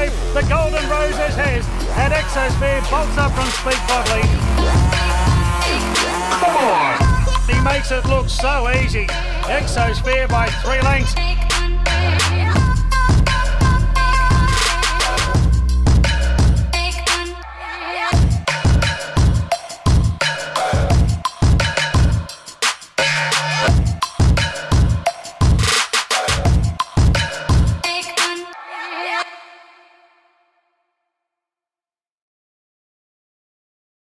5. The Golden Rose is his. And Exosphere bolts up from Speak Bodley. 4. He makes it look so easy. Exosphere by 3 lengths.